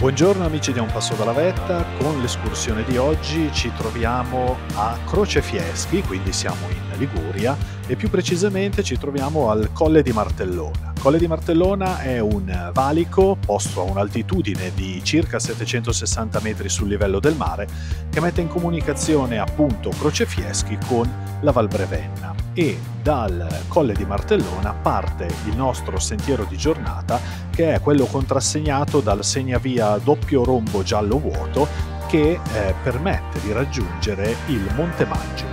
Buongiorno amici di A un passo dalla vetta, con l'escursione di oggi ci troviamo a Crocefieschi, quindi siamo in Liguria e più precisamente ci troviamo al Colle di Martellona. Colle di Martellona è un valico posto a un'altitudine di circa 760 metri sul livello del mare che mette in comunicazione appunto Crocefieschi con la Val Brevenna e dal Colle di Martellona parte il nostro sentiero di giornata che è quello contrassegnato dal segnavia doppio rombo giallo vuoto che permette di raggiungere il Monte Maggio.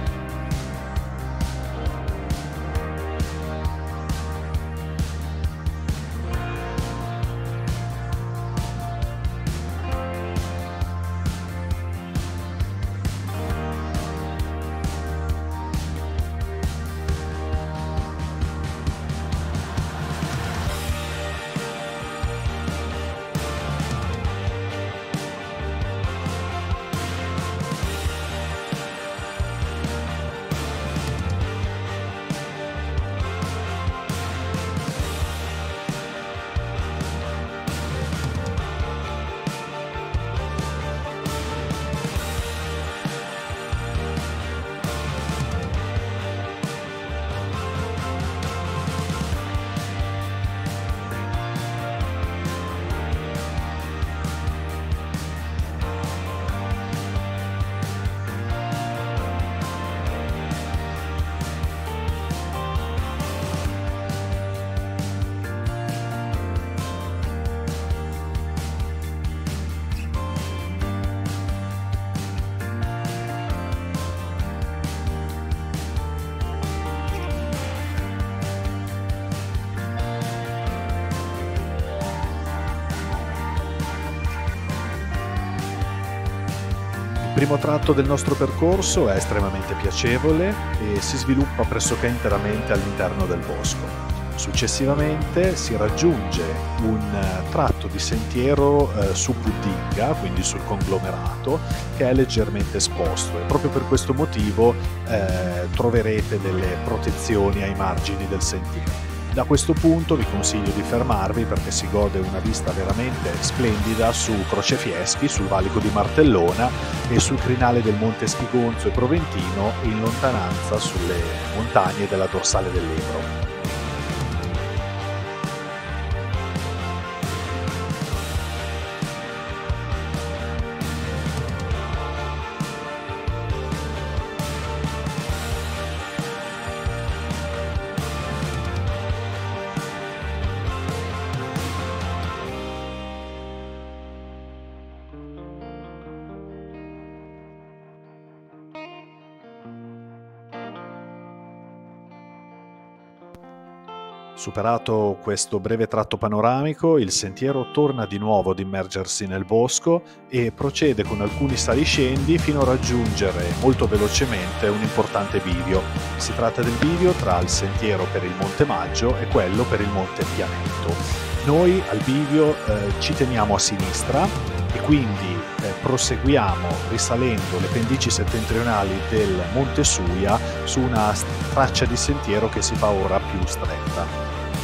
Il primo tratto del nostro percorso è estremamente piacevole e si sviluppa pressoché interamente all'interno del bosco. Successivamente si raggiunge un tratto di sentiero su Puddinga, quindi sul conglomerato, che è leggermente esposto e proprio per questo motivo troverete delle protezioni ai margini del sentiero. Da questo punto vi consiglio di fermarvi perché si gode una vista veramente splendida su Crocefieschi, sul valico di Martellona e sul crinale del Monte Spigonzo e Proventino e in lontananza sulle montagne della dorsale dell'Ebro. Superato questo breve tratto panoramico, il sentiero torna di nuovo ad immergersi nel bosco e procede con alcuni saliscendi fino a raggiungere molto velocemente un importante bivio. Si tratta del bivio tra il sentiero per il Monte Maggio e quello per il Monte Pianetto. Noi al bivio ci teniamo a sinistra e quindi proseguiamo risalendo le pendici settentrionali del Monte Suia su una traccia di sentiero che si fa ora più stretta.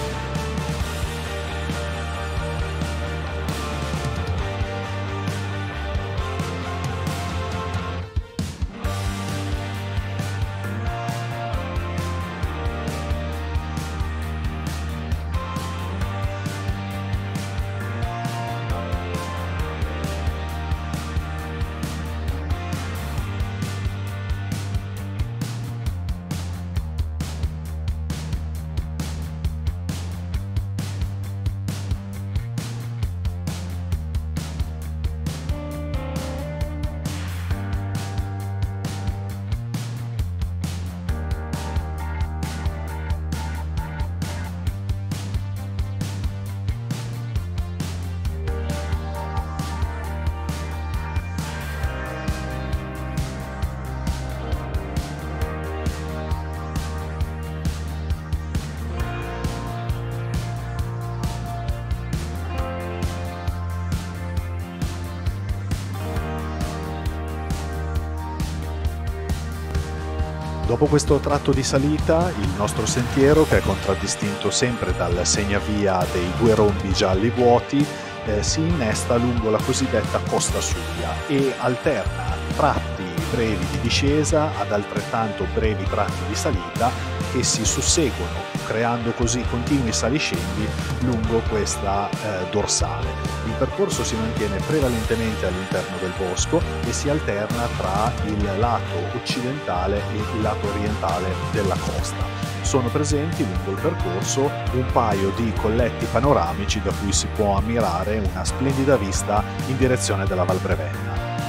Dopo questo tratto di salita, il nostro sentiero, che è contraddistinto sempre dal segnavia dei due rombi gialli vuoti, si innesta lungo la cosiddetta Costa Sudia e alterna tratti brevi di discesa ad altrettanto brevi tratti di salita che si susseguono, creando così continui saliscendi lungo questa dorsale. Il percorso si mantiene prevalentemente all'interno del bosco e si alterna tra il lato occidentale e il lato orientale della costa. Sono presenti lungo il percorso un paio di colletti panoramici da cui si può ammirare una splendida vista in direzione della Val Brevenna.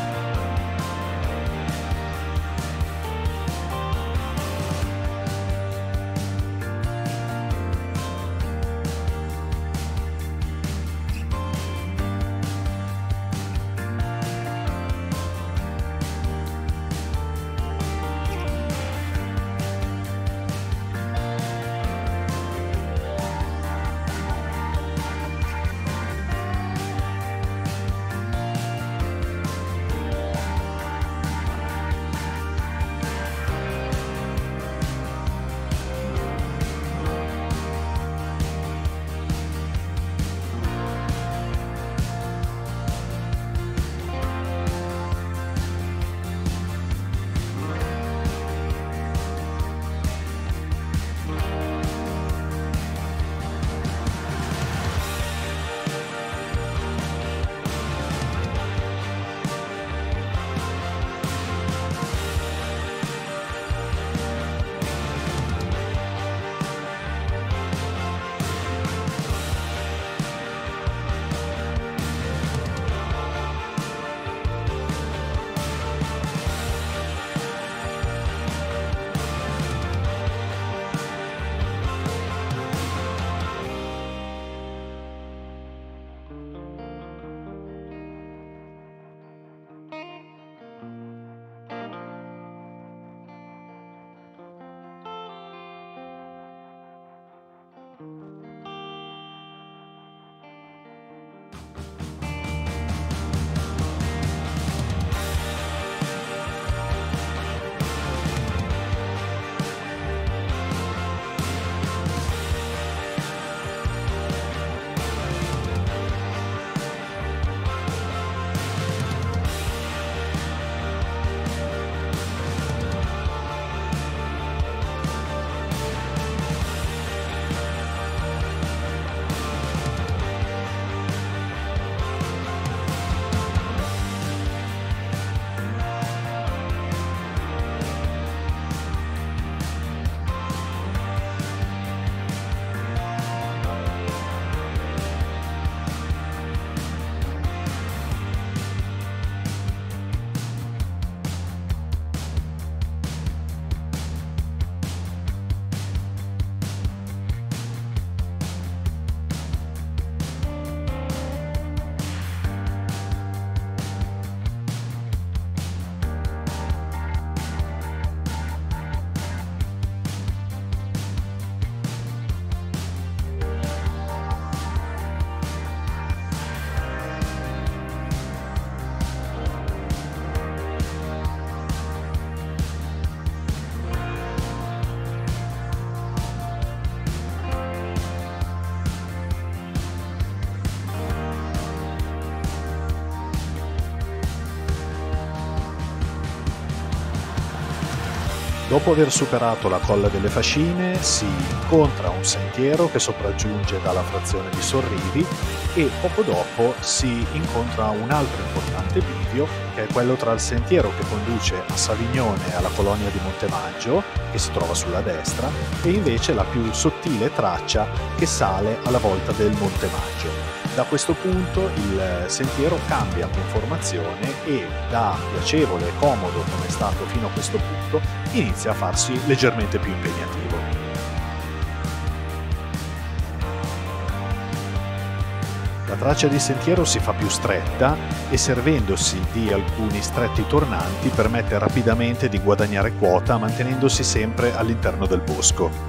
Dopo aver superato la Colla delle Fascine si incontra un sentiero che sopraggiunge dalla frazione di Sorrivi e poco dopo si incontra un altro importante bivio che è quello tra il sentiero che conduce a Savignone e alla colonia di Montemaggio, che si trova sulla destra, e invece la più sottile traccia che sale alla volta del Monte Maggio. Da questo punto il sentiero cambia conformazione e da piacevole e comodo come è stato fino a questo punto inizia a farsi leggermente più impegnativo. La traccia di sentiero si fa più stretta e servendosi di alcuni stretti tornanti permette rapidamente di guadagnare quota mantenendosi sempre all'interno del bosco.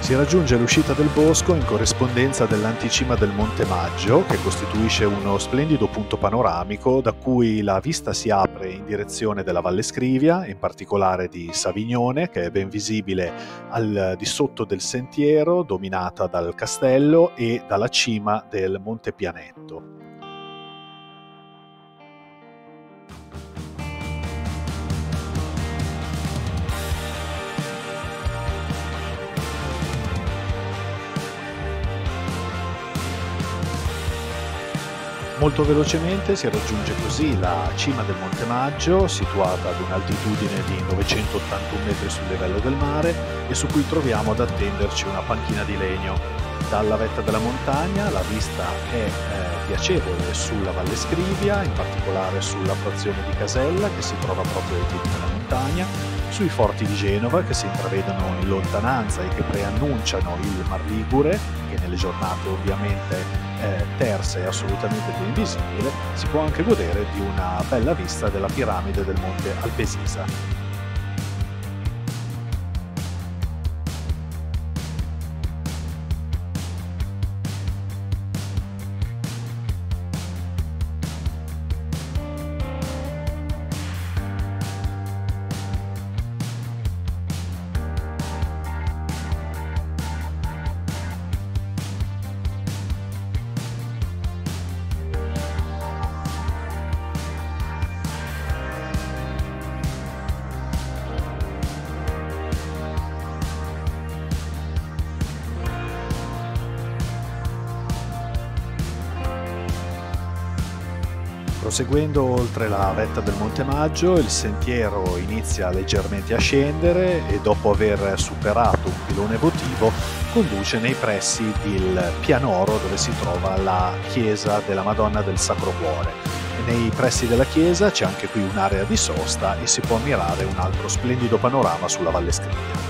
Si raggiunge l'uscita del bosco in corrispondenza dell'anticima del Monte Maggio, che costituisce uno splendido punto panoramico da cui la vista si apre in direzione della Valle Scrivia, in particolare di Savignone, che è ben visibile al di sotto del sentiero, dominata dal castello e dalla cima del Monte Pianetto. Molto velocemente si raggiunge così la cima del Monte Maggio, situata ad un'altitudine di 981 metri sul livello del mare e su cui troviamo ad attenderci una panchina di legno. Dalla vetta della montagna la vista è piacevole sulla Valle Scrivia, in particolare sulla frazione di Casella che si trova proprio ai piedi della montagna, sui forti di Genova che si intravedono in lontananza e che preannunciano il Mar Ligure, che nelle giornate ovviamente terse è assolutamente più invisibile. Si può anche godere di una bella vista della piramide del Monte Alpesisa. Proseguendo oltre la vetta del Monte Maggio, il sentiero inizia leggermente a scendere e dopo aver superato un pilone votivo conduce nei pressi del Pianoro, dove si trova la chiesa della Madonna del Sacro Cuore. E nei pressi della chiesa c'è anche qui un'area di sosta e si può ammirare un altro splendido panorama sulla Valle Scrivia.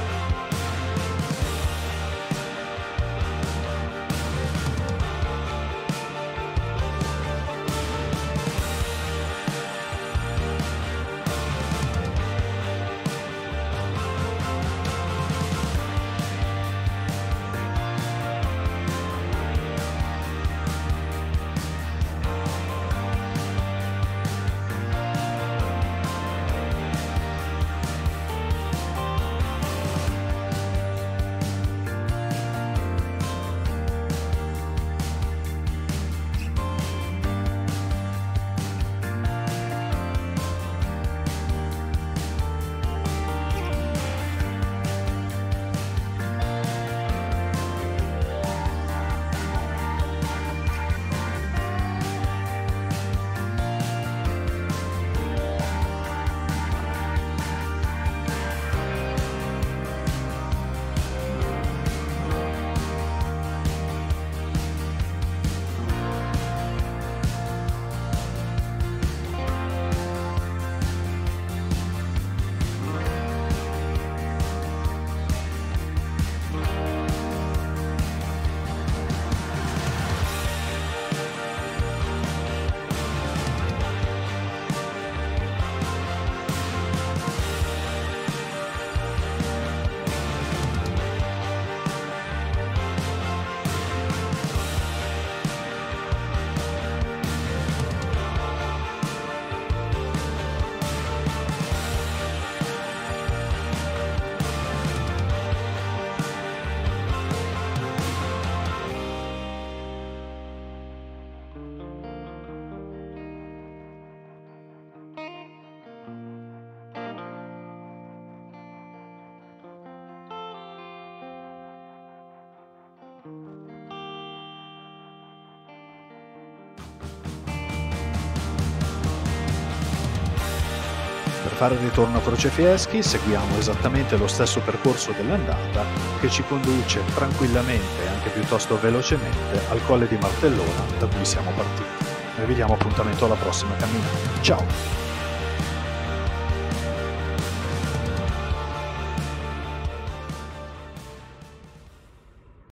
Per fare il ritorno a Crocefieschi seguiamo esattamente lo stesso percorso dell'andata che ci conduce tranquillamente e anche piuttosto velocemente al Colle di Martellona da cui siamo partiti. Noi vi diamo appuntamento alla prossima camminata. Ciao!